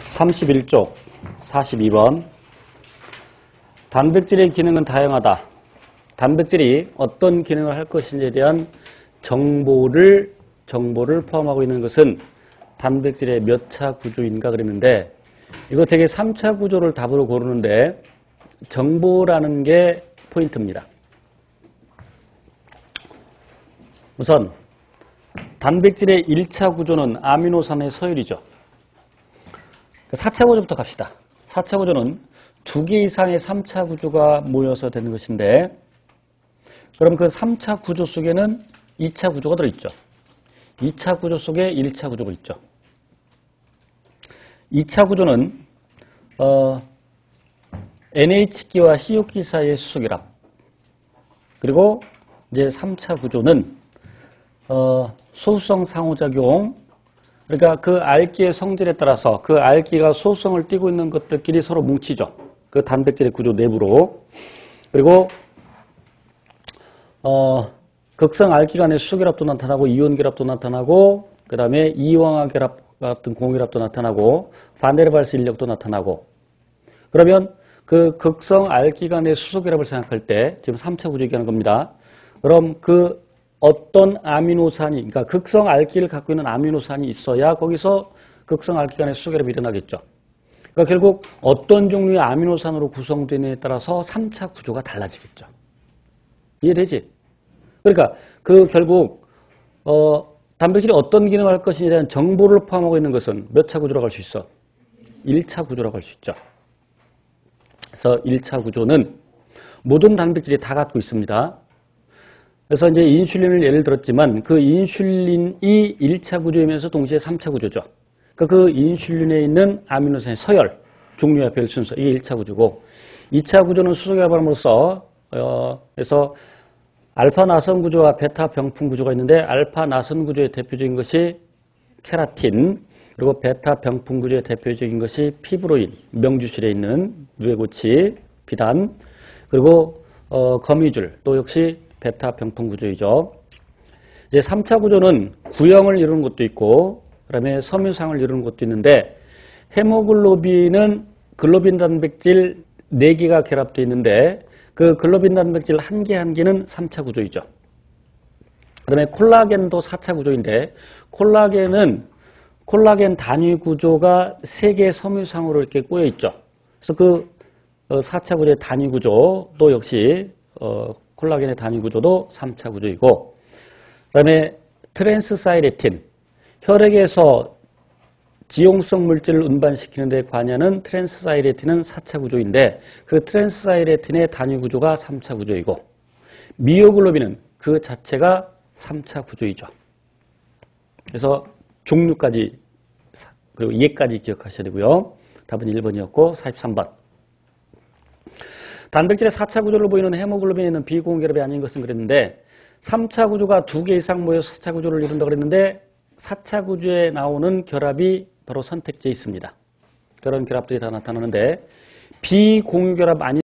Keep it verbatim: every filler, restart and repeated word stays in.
삼십일 쪽 사십이 번 단백질의 기능은 다양하다. 단백질이 어떤 기능을 할 것인지에 대한 정보를 정보를 포함하고 있는 것은 단백질의 몇 차 구조인가 그랬는데, 이거 되게 삼 차 구조를 답으로 고르는데 정보라는 게 포인트입니다. 우선 단백질의 일 차 구조는 아미노산의 서열이죠. 사 차 구조부터 갑시다. 사 차 구조는 두 개 이상의 삼 차 구조가 모여서 되는 것인데, 그럼 그 삼 차 구조 속에는 이 차 구조가 들어있죠. 이 차 구조 속에 일 차 구조가 있죠. 이 차 구조는 어, 엔에이치기와 씨오기 사이의 수소결합, 그리고 이제 삼 차 구조는 어, 소수성 상호작용, 그러니까 그 알기의 성질에 따라서 그 알기가 소수성을 띠고 있는 것들끼리 서로 뭉치죠. 그 단백질의 구조 내부로. 그리고 어, 극성 알기 간의 수결합도 나타나고 이온 결합도 나타나고, 그 다음에 이황화 결합 같은 공결합도 나타나고, 반데르발스 인력도 나타나고. 그러면 그 극성 알기 간의 수소 결합을 생각할 때 지금 삼 차 구조 얘기하는 겁니다. 그럼 그 어떤 아미노산이, 그러니까 극성 알기를 갖고 있는 아미노산이 있어야 거기서 극성 알기 간의 수소 결합이 일어나겠죠. 그러니까 결국 어떤 종류의 아미노산으로 구성되느냐에 따라서 삼 차 구조가 달라지겠죠. 이해되지? 그러니까 그 결국 어, 단백질이 어떤 기능을 할 것인지에 대한 정보를 포함하고 있는 것은 몇 차 구조라고 할 수 있어? 일 차 구조라고 할 수 있죠. 그래서 일 차 구조는 모든 단백질이 다 갖고 있습니다. 그래서 이제 인슐린을 예를 들었지만 그 인슐린이 일 차 구조이면서 동시에 삼 차 구조죠. 그러니까 그 인슐린에 있는 아미노산의 서열, 종류와 별 순서, 이게 일 차 구조고, 이 차 구조는 수소결합함으로써 어, 그래서 알파 나선 구조와 베타 병풍 구조가 있는데, 알파 나선 구조의 대표적인 것이 케라틴, 그리고 베타 병풍 구조의 대표적인 것이 피브로인, 명주실에 있는 뇌고치, 비단, 그리고 어, 거미줄, 또 역시 베타 병풍 구조이죠. 이제 삼 차 구조는 구형을 이루는 것도 있고, 그 다음에 섬유상을 이루는 것도 있는데, 헤모글로빈은 글로빈 단백질 네 개가 결합되어 있는데, 그 글로빈 단백질 한 개 한 개는 삼 차 구조이죠. 그 다음에 콜라겐도 사 차 구조인데, 콜라겐은 콜라겐 단위 구조가 세 개 섬유상으로 이렇게 꼬여 있죠. 그래서 그 사 차 구조의 단위 구조도 역시 어, 콜라겐의 단위 구조도 삼 차 구조이고, 그 다음에 트랜스사이레틴, 혈액에서 지용성 물질을 운반시키는 데 관여하는 트랜스사이레틴은 사 차 구조인데, 그 트랜스사이레틴의 단위 구조가 삼 차 구조이고, 미오글로빈은 그 자체가 삼 차 구조이죠. 그래서 종류까지, 그리고 얘까지 기억하셔야 되고요. 답은 일 번이었고, 사십삼 번. 단백질의 사 차 구조를 보이는 헤모글로빈에 있는 비공결합이 아닌 것은 그랬는데, 삼 차 구조가 두 개 이상 모여서 사 차 구조를 이룬다고 그랬는데, 사 차 구조에 나오는 결합이 바로 선택지에 있습니다. 그런 결합들이 다 나타나는데, 비공유 결합 아닌